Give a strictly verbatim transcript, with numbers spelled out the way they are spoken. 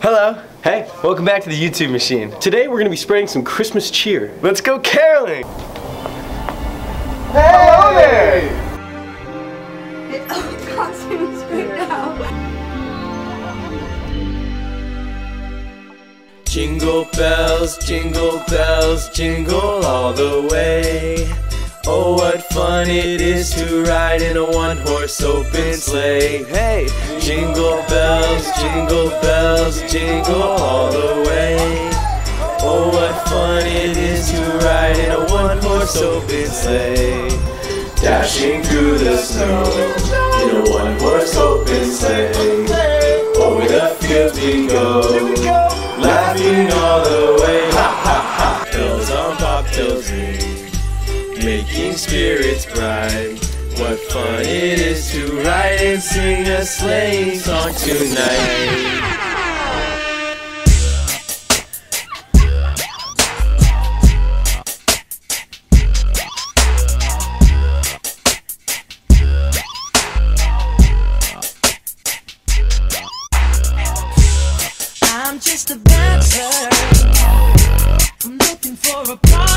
Hello. Hey, welcome back to the YouTube machine. Today we're going to be spreading some Christmas cheer. Let's go caroling! Hey! Hello there! Oh, costumes right now. Jingle bells, jingle bells, jingle all the way. Oh, what fun it is to ride in a one-horse open sleigh. Hey! Jingle bells, jingle bells, jingle all the way. Oh, what fun it is to ride in a one-horse open sleigh. Dashing through the snow in a one-horse open sleigh. Over the fields we go, laughing all the way. Ha ha ha! Bells on bobtails ring, making spirits bright. What fun it is to ride and sing a sleighing song tonight. I'm just a bad girl. I'm looking for a partner.